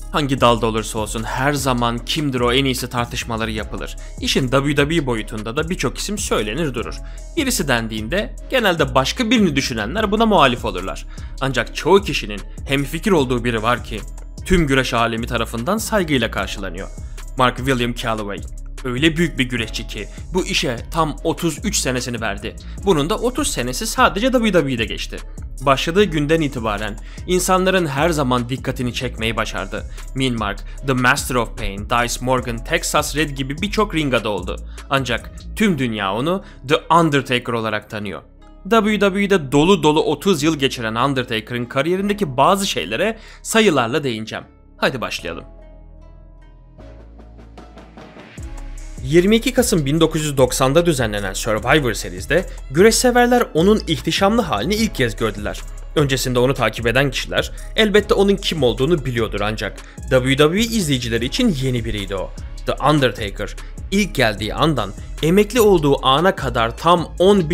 Hangi dalda olursa olsun her zaman kimdir o en iyisi tartışmaları yapılır. İşin WWE boyutunda da birçok isim söylenir durur. Birisi dendiğinde genelde başka birini düşünenler buna muhalif olurlar. Ancak çoğu kişinin hemfikir olduğu biri var ki tüm güreş alemi tarafından saygıyla karşılanıyor. Mark William Calloway. Öyle büyük bir güreşçi ki bu işe tam 33 senesini verdi. Bunun da 30 senesi sadece WWE'de geçti. Başladığı günden itibaren insanların her zaman dikkatini çekmeyi başardı. Mean Mark, The Master of Pain, Dice Morgan, Texas Red gibi birçok ring adı oldu. Ancak tüm dünya onu The Undertaker olarak tanıyor. WWE'de dolu dolu 30 yıl geçiren Undertaker'ın kariyerindeki bazı şeylere sayılarla değineceğim. Hadi başlayalım. 22 Kasım 1990'da düzenlenen Survivor Series'de güreş severler onun ihtişamlı halini ilk kez gördüler. Öncesinde onu takip eden kişiler elbette onun kim olduğunu biliyordur ancak WWE izleyicileri için yeni biriydi o. The Undertaker ilk geldiği andan emekli olduğu ana kadar tam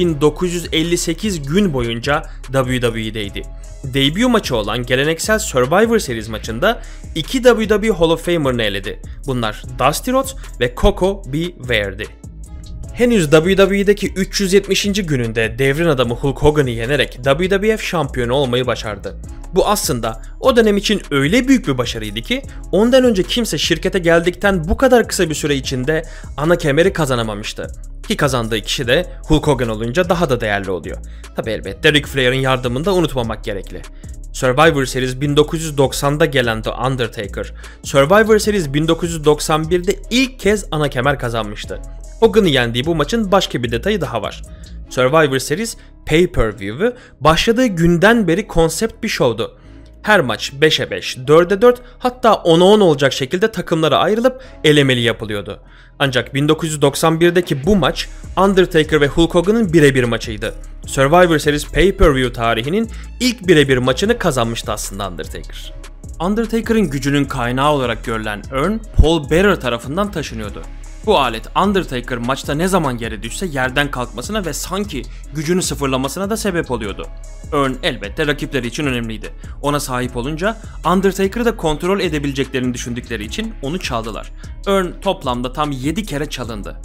10.958 gün boyunca WWE'deydi. Debut maçı olan geleneksel Survivor Series maçında 2 WWE Hall of Famer'ını eledi. Bunlar Dusty Rhodes ve Koko B. Ware'di. Henüz WWE'deki 370. gününde devrin adamı Hulk Hogan'ı yenerek WWF şampiyonu olmayı başardı. Bu aslında o dönem için öyle büyük bir başarıydı ki ondan önce kimse şirkete geldikten bu kadar kısa bir süre içinde ana kemeri kazanamamıştı. Ki kazandığı kişi de Hulk Hogan olunca daha da değerli oluyor. Tabi elbette Ric Flair'ın yardımını da unutmamak gerekli. Survivor Series 1990'da gelen The Undertaker, Survivor Series 1991'de ilk kez ana kemer kazanmıştı. Hogan'ı yendiği bu maçın başka bir detayı daha var. Survivor Series Pay-Per-View'u başladığı günden beri konsept bir şovdu. Her maç 5'e 5, 4'e 4 hatta 10'a 10 olacak şekilde takımlara ayrılıp elemeli yapılıyordu. Ancak 1991'deki bu maç Undertaker ve Hulk Hogan'ın birebir maçıydı. Survivor Series Pay-Per-View tarihinin ilk birebir maçını kazanmıştı aslında Undertaker. Undertaker'ın gücünün kaynağı olarak görülen urn Paul Bearer tarafından taşınıyordu. Bu alet Undertaker maçta ne zaman yere düşse yerden kalkmasına ve sanki gücünü sıfırlamasına da sebep oluyordu. Urn elbette rakipleri için önemliydi. Ona sahip olunca Undertaker'ı da kontrol edebileceklerini düşündükleri için onu çaldılar. Urn toplamda tam 7 kere çalındı.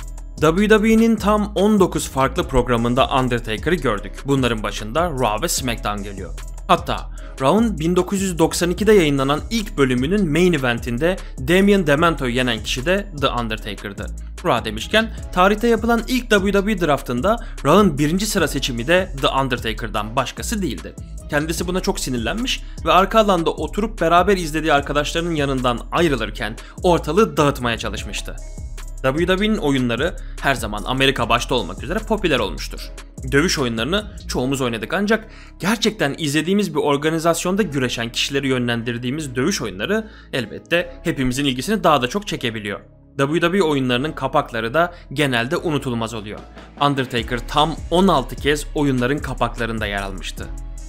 WWE'nin tam 19 farklı programında Undertaker'ı gördük. Bunların başında Raw ve SmackDown geliyor. Hatta Raw'ın 1992'de yayınlanan ilk bölümünün main eventinde Damien Demento'yu yenen kişi de The Undertaker'dı. Raw demişken tarihte yapılan ilk WWE draftında Raw'ın birinci sıra seçimi de The Undertaker'dan başkası değildi. Kendisi buna çok sinirlenmiş ve arka alanda oturup beraber izlediği arkadaşlarının yanından ayrılırken ortalığı dağıtmaya çalışmıştı. WWE'nin oyunları her zaman Amerika başta olmak üzere popüler olmuştur. Dövüş oyunlarını çoğumuz oynadık ancak gerçekten izlediğimiz bir organizasyonda güreşen kişileri yönlendirdiğimiz dövüş oyunları elbette hepimizin ilgisini daha da çok çekebiliyor. WWE oyunlarının kapakları da genelde unutulmaz oluyor. Undertaker tam 16 kez oyunların kapaklarında yer almıştı.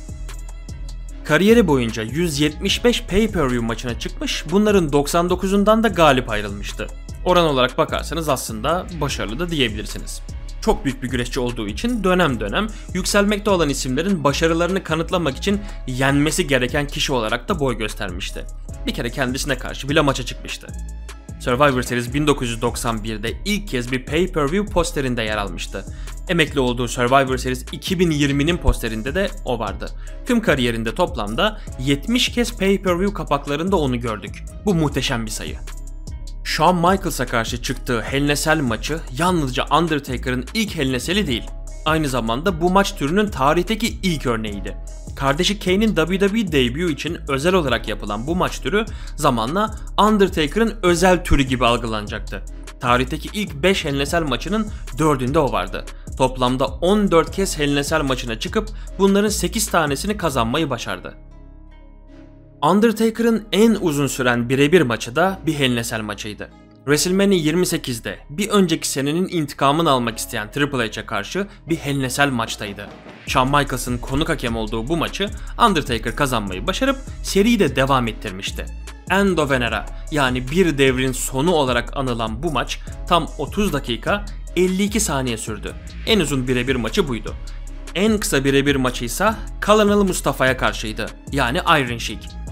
Kariyeri boyunca 175 pay-per-view maçına çıkmış, bunların 99'undan da galip ayrılmıştı. Oran olarak bakarsanız aslında başarılı da diyebilirsiniz. Çok büyük bir güreşçi olduğu için dönem dönem yükselmekte olan isimlerin başarılarını kanıtlamak için yenmesi gereken kişi olarak da boy göstermişti. Bir kere kendisine karşı bile maça çıkmıştı. Survivor Series 1991'de ilk kez bir pay-per-view posterinde yer almıştı. Emekli olduğu Survivor Series 2020'nin posterinde de o vardı. Tüm kariyerinde toplamda 70 kez pay-per-view kapaklarında onu gördük. Bu muhteşem bir sayı. Shawn Michaels'a karşı çıktığı Hell in a Cell maçı yalnızca Undertaker'ın ilk Hell in a Cell'i değil, aynı zamanda bu maç türünün tarihteki ilk örneğiydi. Kardeşi Kane'in WWE debut için özel olarak yapılan bu maç türü zamanla Undertaker'ın özel türü gibi algılanacaktı. Tarihteki ilk 5 Hell in a Cell maçının 4'ünde o vardı. Toplamda 14 kez Hell in a Cell maçına çıkıp bunların 8 tanesini kazanmayı başardı. Undertaker'ın en uzun süren birebir maçı da bir Hell in a Cell maçıydı. WrestleMania 28'de bir önceki senenin intikamını almak isteyen Triple H'e karşı bir Hell in a Cell maçtaydı. Shawn Michaels'ın konuk hakem olduğu bu maçı Undertaker kazanmayı başarıp seriyi de devam ettirmişti. End of an Era yani bir devrin sonu olarak anılan bu maç tam 30 dakika 52 saniye sürdü. En uzun birebir maçı buydu. En kısa birebir maçı ise Colonel Mustafa'ya karşıydı yani Iron Sheik.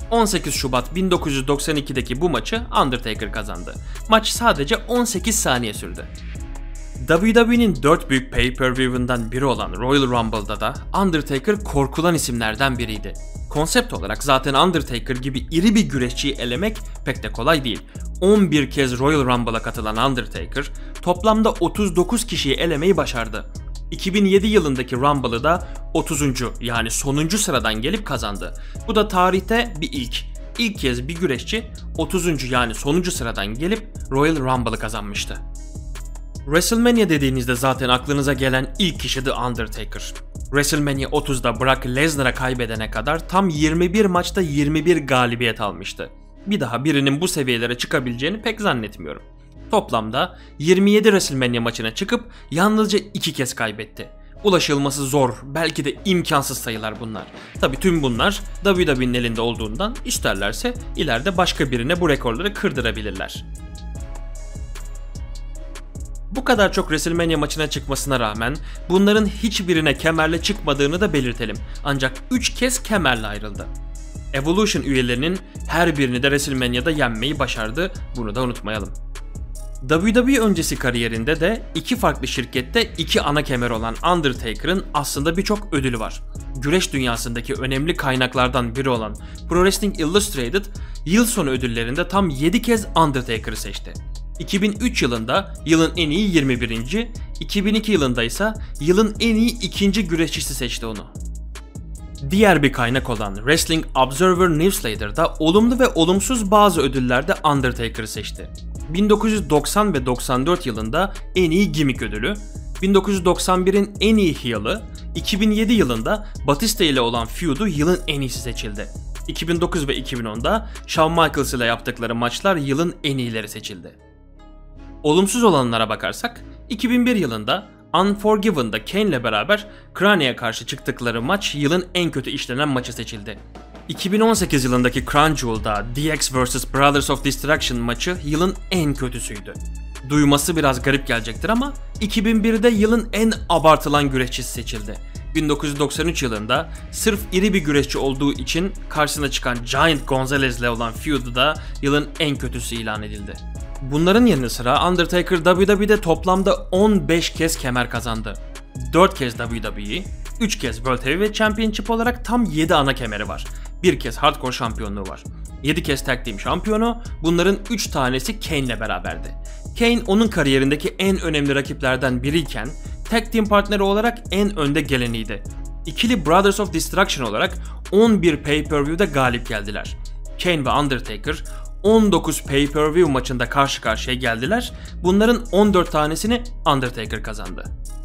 18 Şubat 1992'deki bu maçı Undertaker kazandı. Maç sadece 18 saniye sürdü. WWE'nin 4 büyük pay-per-view'undan biri olan Royal Rumble'da da Undertaker korkulan isimlerden biriydi. Konsept olarak zaten Undertaker gibi iri bir güreşçiyi elemek pek de kolay değil. 11 kez Royal Rumble'a katılan Undertaker toplamda 39 kişiyi elemeyi başardı. 2007 yılındaki Rumble'ı da 30. yani sonuncu sıradan gelip kazandı. Bu da tarihte bir ilk. İlk kez bir güreşçi 30. yani sonuncu sıradan gelip Royal Rumble'ı kazanmıştı. WrestleMania dediğinizde zaten aklınıza gelen ilk kişi The Undertaker. WrestleMania 30'da Brock Lesnar'a kaybedene kadar tam 21 maçta 21 galibiyet almıştı. Bir daha birinin bu seviyelere çıkabileceğini pek zannetmiyorum. Toplamda 27 WrestleMania maçına çıkıp yalnızca 2 kez kaybetti. Ulaşılması zor, belki de imkansız sayılar bunlar. Tabi tüm bunlar WWE'nin elinde olduğundan isterlerse ileride başka birine bu rekorları kırdırabilirler. Bu kadar çok WrestleMania maçına çıkmasına rağmen bunların hiçbirine kemerle çıkmadığını da belirtelim. Ancak 3 kez kemerle ayrıldı. Evolution üyelerinin her birini de WrestleMania'da yenmeyi başardı, bunu da unutmayalım. WWE öncesi kariyerinde de iki farklı şirkette 2 ana kemer olan Undertaker'ın aslında birçok ödülü var. Güreş dünyasındaki önemli kaynaklardan biri olan Pro Wrestling Illustrated yıl sonu ödüllerinde tam 7 kez Undertaker'ı seçti. 2003 yılında yılın en iyi 21. 2002 yılında ise yılın en iyi 2. güreşçisi seçti onu. Diğer bir kaynak olan Wrestling Observer Newsletter'da olumlu ve olumsuz bazı ödüllerde Undertaker'ı seçti. 1990 ve 94 yılında en iyi gimmick ödülü, 1991'in en iyi heel'ı, 2007 yılında Batista ile olan feud'u yılın en iyisi seçildi. 2009 ve 2010'da Shawn Michaels ile yaptıkları maçlar yılın en iyileri seçildi. Olumsuz olanlara bakarsak, 2001 yılında Unforgiven'da Kane ile beraber Crane'ye karşı çıktıkları maç yılın en kötü işlenen maçı seçildi. 2018 yılındaki Crown Jewel'da DX vs Brothers of Destruction maçı yılın en kötüsüydü. Duyması biraz garip gelecektir ama 2001'de yılın en abartılan güreşçisi seçildi. 1993 yılında sırf iri bir güreşçi olduğu için karşısına çıkan Giant Gonzalez ile olan feud'u da yılın en kötüsü ilan edildi. Bunların yanı sıra Undertaker WWE'de toplamda 15 kez kemer kazandı. 4 kez WWE, 3 kez World Heavyweight Championship olarak tam 7 ana kemeri var. 1 kez Hardcore şampiyonluğu var. 7 kez Tag Team şampiyonu, bunların 3 tanesi Kane ile beraberdi. Kane onun kariyerindeki en önemli rakiplerden biriyken Tag Team partneri olarak en önde geleniydi. İkili Brothers of Destruction olarak 11 pay-per-view'da galip geldiler. Kane ve Undertaker 19 pay-per-view maçında karşı karşıya geldiler. Bunların 14 tanesini Undertaker kazandı.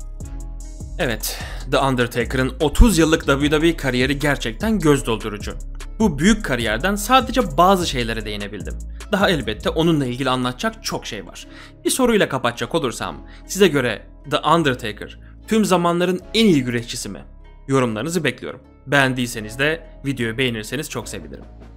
Evet, The Undertaker'ın 30 yıllık WWE kariyeri gerçekten göz doldurucu. Bu büyük kariyerden sadece bazı şeylere değinebildim. Daha elbette onunla ilgili anlatacak çok şey var. Bir soruyla kapatacak olursam, size göre The Undertaker tüm zamanların en iyi güreşçisi mi? Yorumlarınızı bekliyorum. Beğendiyseniz de videoyu beğenirseniz çok sevinirim.